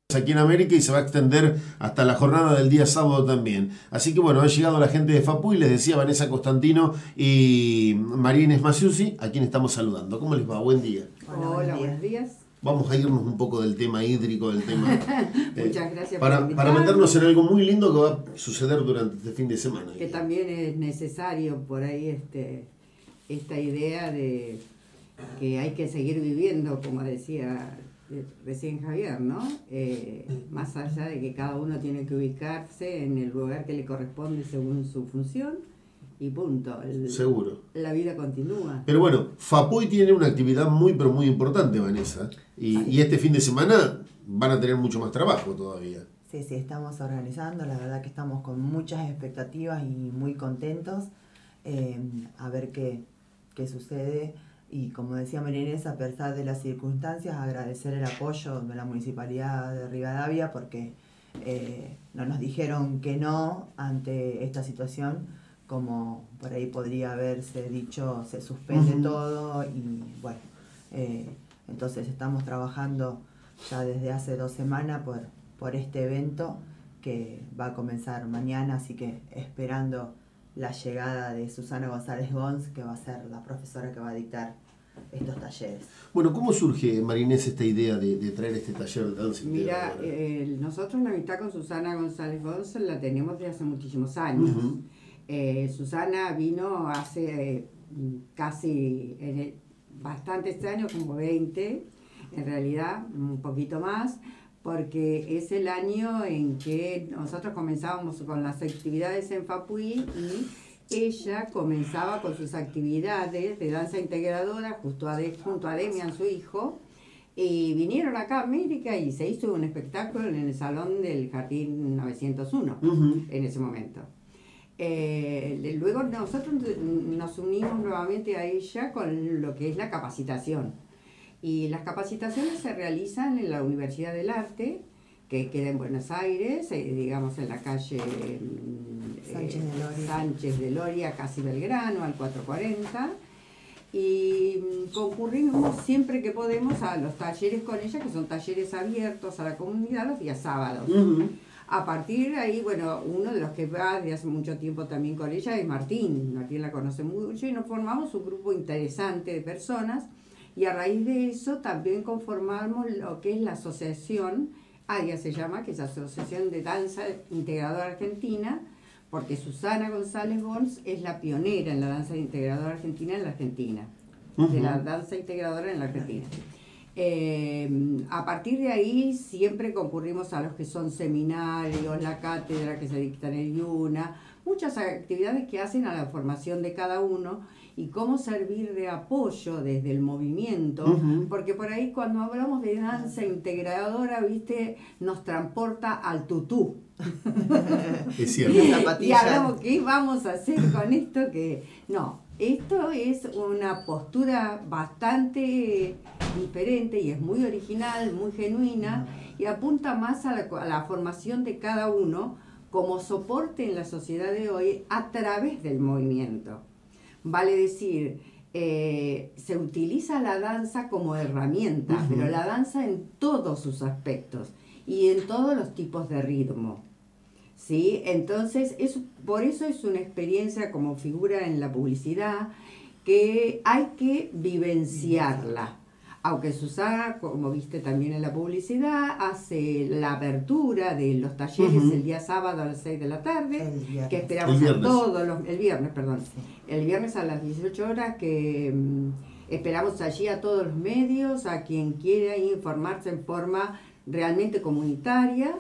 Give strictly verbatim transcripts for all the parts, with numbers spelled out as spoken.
aquí en América y se va a extender hasta la jornada del día sábado también. Así que bueno, ha llegado la gente de FAPUY, les decía Vanessa Costantino y María Inés Maciusi, a quien estamos saludando. ¿Cómo les va? Buen día. Hola, Hola buenos días. Vamos a irnos un poco del tema hídrico, del tema... eh, Muchas gracias para, por para meternos en algo muy lindo que va a suceder durante este fin de semana. Que también es necesario por ahí este, esta idea de que hay que seguir viviendo, como decía recién Javier, ¿no? Eh, más allá de que cada uno tiene que ubicarse en el lugar que le corresponde según su función y punto. El, Seguro. La vida continúa. Pero bueno, FAPUY tiene una actividad muy pero muy importante, Vanessa, y, y este fin de semana van a tener mucho más trabajo todavía. Sí, sí, estamos organizando, la verdad que estamos con muchas expectativas y muy contentos eh, a ver qué, qué sucede. Y como decía María Inés, a pesar de las circunstancias, agradecer el apoyo de la Municipalidad de Rivadavia porque eh, no nos dijeron que no ante esta situación, como por ahí podría haberse dicho, se suspende uh-huh. todo y bueno, eh, entonces estamos trabajando ya desde hace dos semanas por, por este evento que va a comenzar mañana, así que esperando la llegada de Susana González Gons, que va a ser la profesora que va a dictar estos talleres. Bueno, ¿cómo surge, María Inés, esta idea de, de traer este taller de danza? Mira, eh, nosotros la amistad con Susana González Gons la tenemos desde hace muchísimos años. Uh-huh. eh, Susana vino hace eh, casi en el, bastantes años, como veinte, en realidad, un poquito más, porque es el año en que nosotros comenzábamos con las actividades en FAPUY y ella comenzaba con sus actividades de danza integradora justo a de, junto a Demian, su hijo, y vinieron acá a América y se hizo un espectáculo en el salón del Jardín novecientos uno, uh-huh. en ese momento. Eh, luego nosotros nos unimos nuevamente a ella con lo que es la capacitación. Y las capacitaciones se realizan en la Universidad del Arte, que queda en Buenos Aires, eh, digamos en la calle eh, Sánchez de Loria. Sánchez de Loria, casi Belgrano, al cuatrocientos cuarenta. Y concurrimos siempre que podemos a los talleres con ella, que son talleres abiertos a la comunidad los días sábados. Uh-huh. A partir de ahí, bueno, uno de los que va desde hace mucho tiempo también con ella es Martín. Martín la conoce mucho y nos formamos un grupo interesante de personas. Y a raíz de eso también conformamos lo que es la asociación, A D I A se llama, que es la Asociación de Danza Integradora Argentina, porque Susana González Gons es la pionera en la danza integradora argentina en la Argentina, uh-huh. de la danza integradora en la Argentina. Eh, a partir de ahí siempre concurrimos a los que son seminarios, la cátedra que se dicta en el IUNA, muchas actividades que hacen a la formación de cada uno y cómo servir de apoyo desde el movimiento, uh-huh. porque por ahí cuando hablamos de danza integradora, viste, nos transporta al tutú. Es cierto. Y hablamos, ¿qué vamos a hacer con esto? Que no, esto es una postura bastante diferente y es muy original, muy genuina, y apunta más a la, a la formación de cada uno como soporte en la sociedad de hoy a través del movimiento. Vale decir, eh, se utiliza la danza como herramienta, uh-huh. pero la danza en todos sus aspectos y en todos los tipos de ritmo. ¿Sí? Entonces, es, por eso es una experiencia como figura en la publicidad que hay que vivenciarla. Aunque Susana, como viste también en la publicidad, hace la apertura de los talleres uh-huh. el día sábado a las seis de la tarde, que esperamos a todos los, el viernes, perdón, sí. el viernes a las dieciocho horas, que um, esperamos allí a todos los medios, a quien quiera informarse en forma realmente comunitaria.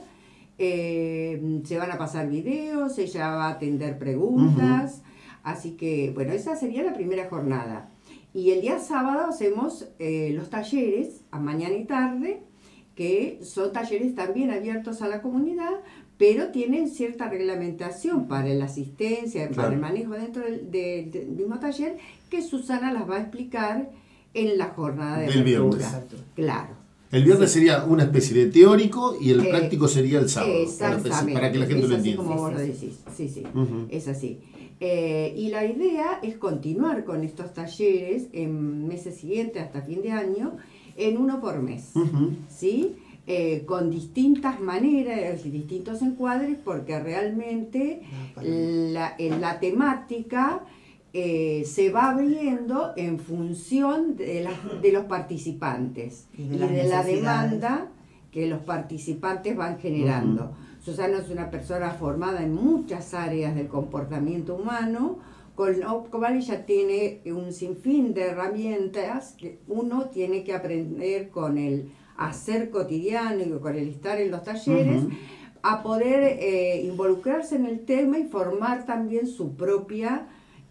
Eh, se van a pasar videos, ella va a atender preguntas, uh-huh. así que, bueno, esa sería la primera jornada. Y el día sábado hacemos eh, los talleres, a mañana y tarde, que son talleres también abiertos a la comunidad, pero tienen cierta reglamentación para la asistencia, claro. para el manejo dentro del, de, del mismo taller, que Susana las va a explicar en la jornada de del viernes. Claro. El viernes sí. sería una especie de teórico y el eh, práctico sería el sábado. Exactamente. Para, para que la gente es lo así entienda. Como vos sí, lo sí. decís. Sí, sí. Uh-huh. Es así. Eh, y la idea es continuar con estos talleres en meses siguientes hasta fin de año, en uno por mes. Uh-huh. ¿Sí? eh, con distintas maneras, distintos encuadres, porque realmente la, en la temática eh, se va abriendo en función de, la, de los participantes y de, y de la demanda que los participantes van generando. Uh-huh. Susana es una persona formada en muchas áreas del comportamiento humano, con lo cual ella tiene un sinfín de herramientas que uno tiene que aprender con el hacer cotidiano y con el estar en los talleres, uh-huh, a poder eh, involucrarse en el tema y formar también su propia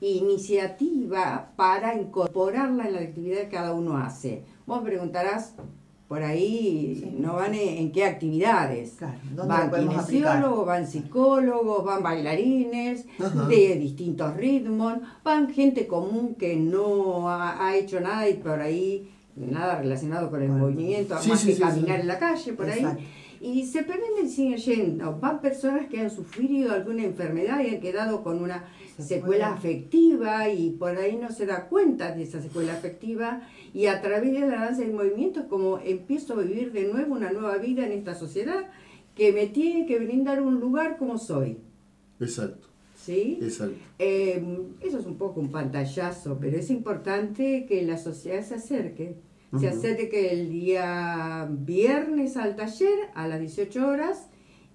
iniciativa para incorporarla en la actividad que cada uno hace. Vos me preguntarás, por ahí sí, no van en, en qué actividades. Claro, van kinesiólogos, van psicólogos, van bailarines, uh-huh, de distintos ritmos, van gente común que no ha, ha hecho nada y por ahí nada relacionado con el bueno, movimiento, sí, más sí, que sí, caminar sí. en la calle, por Exacto. ahí. Y se permiten y siguen yendo. Van personas que han sufrido alguna enfermedad y han quedado con una se secuela puede. afectiva y por ahí no se da cuenta de esa secuela afectiva, y a través de la danza y el movimiento es como empiezo a vivir de nuevo una nueva vida en esta sociedad que me tiene que brindar un lugar como soy. Exacto. ¿Sí? Exacto. Eh, eso es un poco un pantallazo, pero es importante que la sociedad se acerque. Uh-huh. Se acerque el día viernes al taller a las dieciocho horas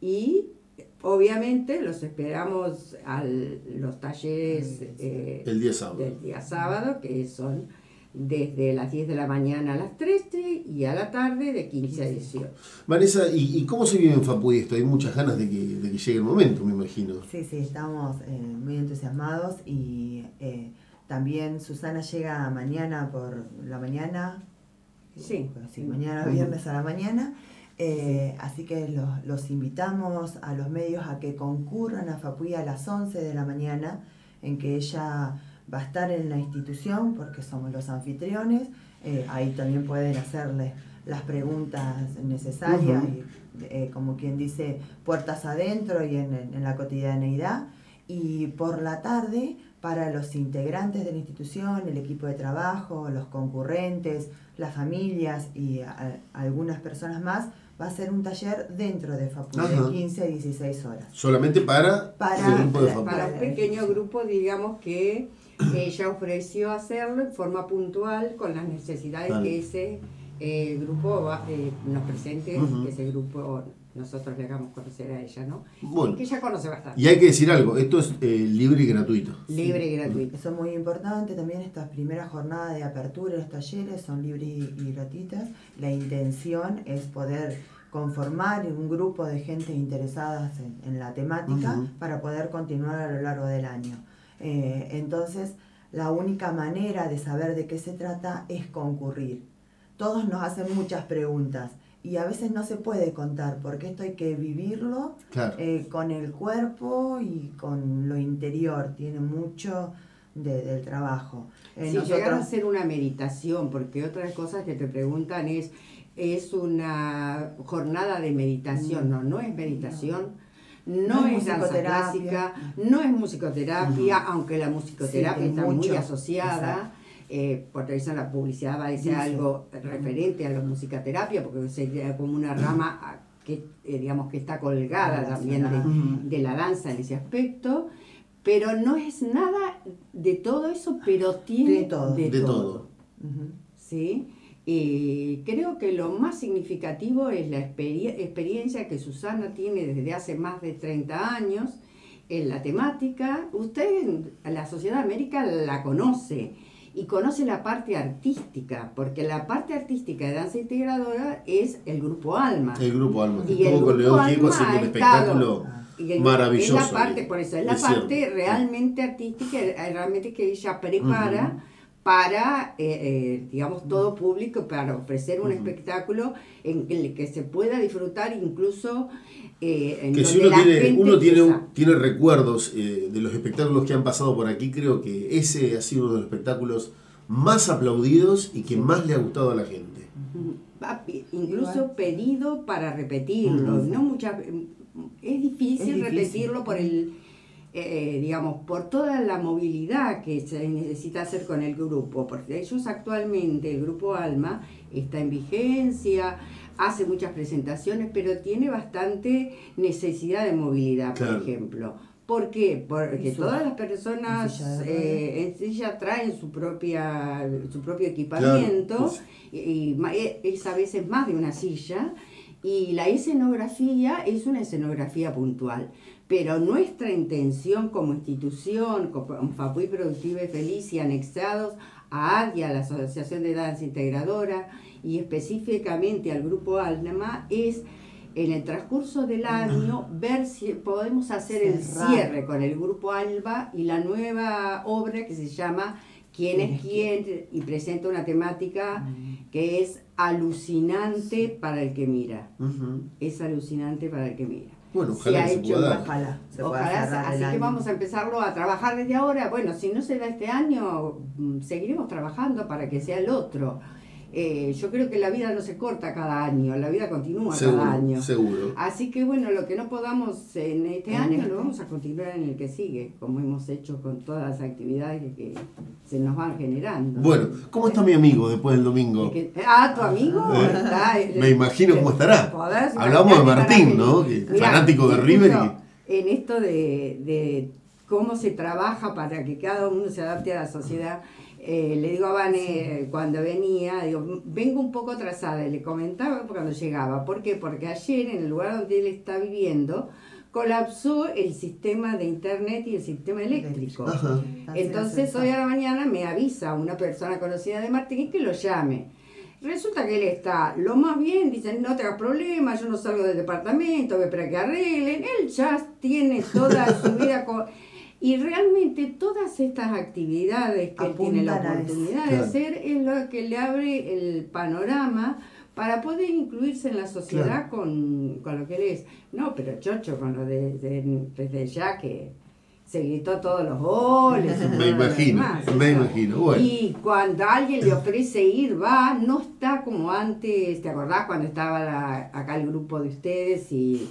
y obviamente los esperamos a los talleres eh, el día sábado. del día sábado, que son desde las diez de la mañana a las trece y a la tarde de quince a dieciocho. Vanessa, ¿y, y cómo se vive en Fapuy esto? Hay muchas ganas de que, de que llegue el momento, me imagino. Sí, sí, estamos eh, muy entusiasmados y eh, también Susana llega mañana por la mañana. Sí, sí, mañana viernes a la mañana, eh, así que los, los invitamos a los medios a que concurran a Fapuy a las once de la mañana, en que ella va a estar en la institución porque somos los anfitriones, eh, ahí también pueden hacerle las preguntas necesarias, uh-huh, y, eh, como quien dice, puertas adentro y en, en la cotidianeidad. Y por la tarde, para los integrantes de la institución, el equipo de trabajo, los concurrentes, las familias y a, a algunas personas más, va a ser un taller dentro de Fapuy, uh-huh, de quince a dieciséis horas. Solamente para, para el grupo de Fapuy. Para un pequeño grupo, digamos, que ella ofreció hacerlo en forma puntual con las necesidades vale. que ese eh, grupo va, eh, nos presente, uh-huh, que ese grupo nosotros le hagamos conocer a ella, ¿no? Bueno, y que ella conoce bastante. Y hay que decir algo, esto es eh, libre y gratuito. Libre y gratuito. Eso es muy importante, también estas primeras jornadas de apertura de los talleres son libres y, y gratuitas. La intención es poder conformar un grupo de gente interesada en, en la temática, uh-huh, para poder continuar a lo largo del año. Eh, entonces, la única manera de saber de qué se trata es concurrir. Todos nos hacen muchas preguntas y a veces no se puede contar, porque esto hay que vivirlo, claro, eh, con el cuerpo y con lo interior, tiene mucho de, del trabajo. Eh, si nosotros... llegar a hacer una meditación, porque otras cosas que te preguntan es, ¿es una jornada de meditación? No, no es meditación, no, no, no es, es danza clásica, no es musicoterapia, uh-huh, aunque la musicoterapia sí, está mucho, muy asociada. Exacto. Eh, porque eso en la publicidad va a decir algo referente a la musicoterapia, porque sería como una rama que, eh, digamos, que está colgada también de, de la danza en ese aspecto, pero no es nada de todo eso, pero tiene de todo. De de todo. todo. Uh-huh. ¿Sí? Y creo que lo más significativo es la exper- experiencia que Susana tiene desde hace más de treinta años en la temática. Usted, la Sociedad América la conoce, y conoce la parte artística, porque la parte artística de danza integradora es el Grupo Alma. El Grupo Alma, que y estuvo con León Gieco haciendo un espectáculo el, maravilloso. Es la parte, por eso, es la es parte cierto. realmente artística, realmente que ella prepara, uh-huh, para, eh, eh, digamos, todo público, para ofrecer un uh-huh. espectáculo en el que se pueda disfrutar incluso eh, en que si uno tiene, uno tiene, un, tiene recuerdos eh, de los espectáculos que han pasado por aquí, creo que ese ha sido uno de los espectáculos más aplaudidos y que más le ha gustado a la gente. Uh-huh. Incluso bueno. pedido para repetirlo, uh-huh. no muchas, es difícil, es difícil repetirlo por el Eh, digamos, por toda la movilidad que se necesita hacer con el grupo, porque ellos actualmente, el Grupo Alma, está en vigencia, hace muchas presentaciones, pero tiene bastante necesidad de movilidad, Claro. por ejemplo. ¿Por qué? Porque Su- todas las personas en silla de eh, en silla traen su propia su propio equipamiento, Claro, pues. y, y ma- e- es a veces más de una silla, y la escenografía es una escenografía puntual. Pero nuestra intención como institución, como Fapuy Productiva y Feliz y anexados a A D I A, la Asociación de Danza Integradora, y específicamente al Grupo Alma, es en el transcurso del año ver si podemos hacer el Cerrar. cierre con el Grupo Alba y la nueva obra que se llama ¿Quién es quién? Y presenta una temática que es alucinante para el que mira. Ujú. Es alucinante para el que mira. Bueno, Se ojalá ha que se hecho pueda dar. más- Ojalá se pueda Ojalá, cerrar el así que año. vamos a empezarlo a trabajar desde ahora. Bueno, si no se da este año, mm, seguiremos trabajando para que sea el otro. Eh, yo creo que la vida no se corta cada año, la vida continúa Seguro, cada año. seguro. Así que bueno, lo que no podamos en este En año este. lo vamos a continuar en el que sigue, como hemos hecho con todas las actividades que se nos van generando. Bueno, ¿cómo está mi amigo después del domingo? Que- ah, tu amigo Eh, está, eh, me imagino cómo estará. podrás Hablamos de imaginarte Martín, para ¿no? feliz. Que Mirá, fanático de justo River en esto de, de cómo se trabaja para que cada uno se adapte a la sociedad. Eh, le digo a Vane cuando venía, digo, vengo un poco atrasada, y le comentaba cuando llegaba. ¿Por qué? Porque ayer en el lugar donde él está viviendo colapsó el sistema de internet y el sistema eléctrico. Ajá. Entonces hoy a la mañana me avisa una persona conocida de Martín que lo llame. Resulta que él está lo más bien, dicen, no te hagas problemas, yo no salgo del departamento, voy a esperar que arreglen. Él ya tiene toda su vida con... Y realmente todas estas actividades que él tiene la Apuntan a eso. oportunidad de Claro. hacer es lo que le abre el panorama para poder incluirse en la sociedad Claro. con, con lo que él es. No, pero chocho, con lo de, de- desde ya que se gritó todos los goles. y todo Me lo imagino, demás, me eso. imagino. Bueno, Y cuando alguien le ofrece ir, va, no está como antes, ¿te acordás cuando estaba la- acá el grupo de ustedes y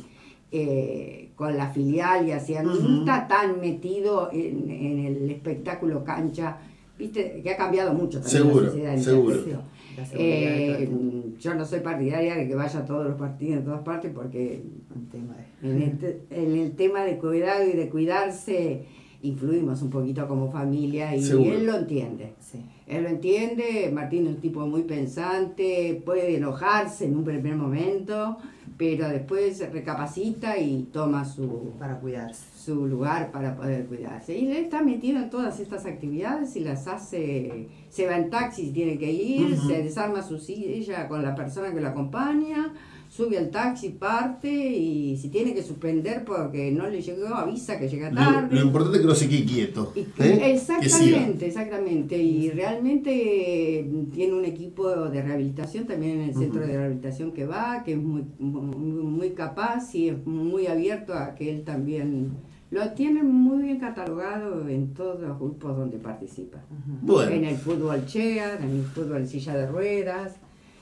eh, con la filial y hacían, Ujú. no está tan metido en, en el espectáculo cancha, viste, que ha cambiado mucho también Seguro, la sociedad en seguro. ese sentido. La seguridad de todo Eh, el mundo. yo no soy partidaria de que vaya a todos los partidos en todas partes porque Un tema de- en, este- en el tema de cuidado y de cuidarse influimos un poquito como familia y Seguro. él lo entiende. Sí. Él lo entiende, Martín es un tipo muy pensante, puede enojarse en un primer momento, pero después recapacita y toma su, Para cuidarse. su lugar para poder cuidarse. Y él está metido en todas estas actividades y las hace, se va en taxi si tiene que ir, Ujú. se desarma su silla con la persona que lo acompaña, sube al taxi, parte y si tiene que suspender porque no le llegó, avisa que llega lo, tarde. lo importante es que no se quede quieto. Y- ¿eh? Que siga. Exactamente, exactamente. Y realmente eh, tiene un equipo de rehabilitación también en el centro Ujú. de rehabilitación que va, que es muy, muy, muy capaz y es muy abierto a que él también lo tiene muy bien catalogado en todos los grupos donde participa. Ujú. Bueno, En el fútbol chair, en el fútbol silla de ruedas,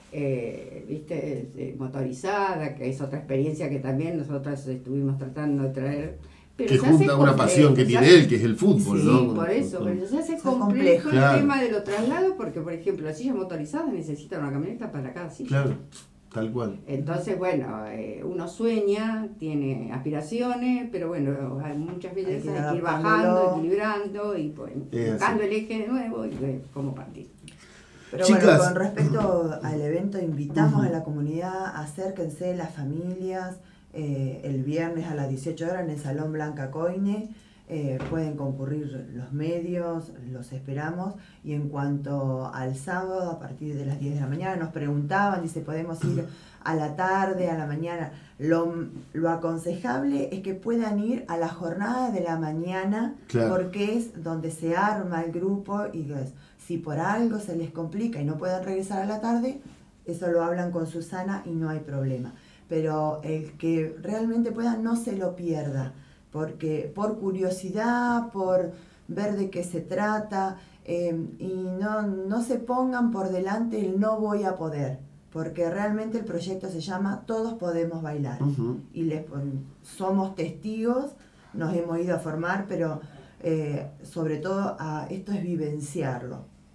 eh, viste, eh, motorizada, que es otra experiencia que también nosotros estuvimos tratando de traer. Pero que se hace junta una complejo, pasión que se tiene hace- él, que es el fútbol, Sí, ¿no? por eso, Con- pero se hace Es complejo complejo. el Claro. tema de los traslados porque, por ejemplo, las sillas motorizadas necesitan una camioneta para cada silla. Claro, tal cual. Entonces, bueno, eh, uno sueña, tiene aspiraciones, pero bueno, hay muchas Hay veces que hay ir que ir adaptándolo. bajando, equilibrando y pues, Es buscando así. el eje de nuevo y ver cómo partir. Pero Chicas. bueno, con respecto al evento, invitamos Ujú. a la comunidad, acérquense las familias, eh, el viernes a las dieciocho horas en el Salón Blanca Coine, eh, pueden concurrir los medios, los esperamos, y en cuanto al sábado, a partir de las diez de la mañana, nos preguntaban, dice, podemos ir a la tarde, a la mañana. Lo, lo aconsejable es que puedan ir a la jornada de la mañana, Claro. porque es donde se arma el grupo y es, si por algo se les complica y no pueden regresar a la tarde, eso lo hablan con Susana y no hay problema. Pero el que realmente pueda no se lo pierda, porque por curiosidad, por ver de qué se trata, eh, y no, no se pongan por delante el no voy a poder, porque realmente el proyecto se llama Todos Podemos Bailar. Ujú. Y les, pon- somos testigos, nos hemos ido a formar, pero eh, sobre todo a, esto es vivenciarlo.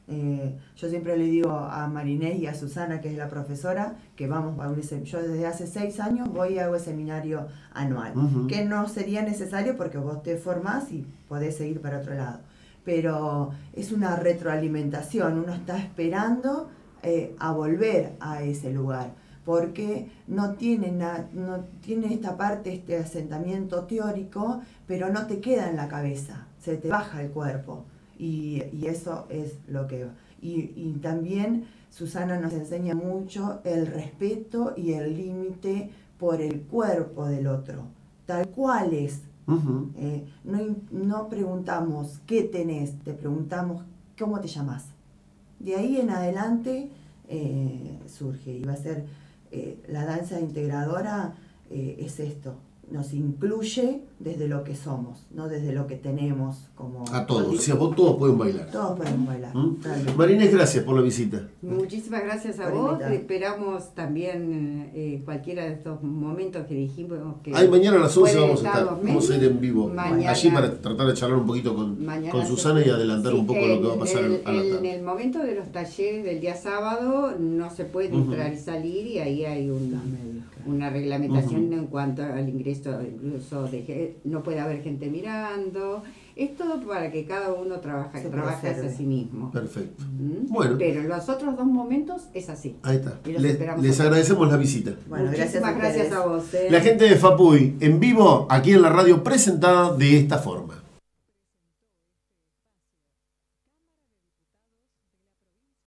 Eh, yo siempre le digo a Marinés y a Susana, que es la profesora, que vamos a un yo desde hace seis años voy a un seminario anual, uh-huh. que no sería necesario porque vos te formás y podés seguir para otro lado. Pero es una retroalimentación, uno está esperando eh, a volver a ese lugar, porque no tiene, na, no tiene esta parte, este asentamiento teórico, pero no te queda en la cabeza, se te baja el cuerpo. Y, y eso es lo que... Y, y también Susana nos enseña mucho el respeto y el límite por el cuerpo del otro, tal cual es. Uh-huh. eh, no, no preguntamos qué tenés, te preguntamos cómo te llamas. De ahí en adelante eh, surge, y va a ser eh, la danza integradora, eh, es esto. Nos incluye desde lo que somos, no desde lo que tenemos como... A todos, o sea, vos todos pueden bailar. Todos podemos bailar. ¿Mm? Marinés, gracias por la visita. Muchísimas gracias a por vos. Invitar. Esperamos también eh, cualquiera de estos momentos que dijimos que... Ay, mañana a las once vamos a estar, vamos a ir en vivo. Mañana, allí para tratar de charlar un poquito con, con Susana y adelantar sí, un poco el, lo que va a pasar el, a la tarde. En el momento de los talleres del día sábado no se puede uh-huh. entrar y salir, y ahí hay un, una reglamentación uh-huh. en cuanto al ingreso, incluso de, no puede haber gente mirando. Es todo para que cada uno trabaja, trabaje hacia sí mismo. Perfecto. ¿Mm? Bueno. Pero en los otros dos momentos es así. Ahí está. Le, les agradecemos la visita. Bueno, muchísimas gracias a, gracias a vos. ¿eh? La gente de Fapuy en vivo, aquí en la radio, presentada de esta forma.